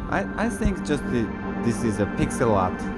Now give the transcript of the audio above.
I think just this is a pixel art.